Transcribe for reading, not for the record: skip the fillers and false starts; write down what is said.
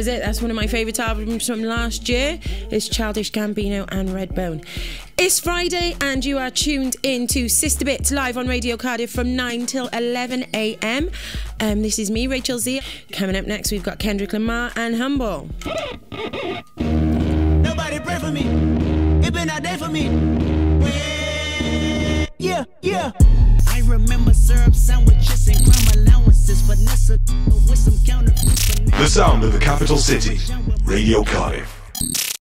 is it. That's one of my favourite albums from last year. It's Childish Gambino and Redbone. It's Friday and you are tuned in to Sista Bitz live on Radio Cardiff from 9 till 11 a.m. This is me, Rachel Z. Coming up next, we've got Kendrick Lamar and Humble. Nobody pray for me. It been a day for me. Yeah, yeah. I remember syrup sandwiches and crime allowances, Vanessa with some counterfeit. The sound of the capital city, Radio Cardiff.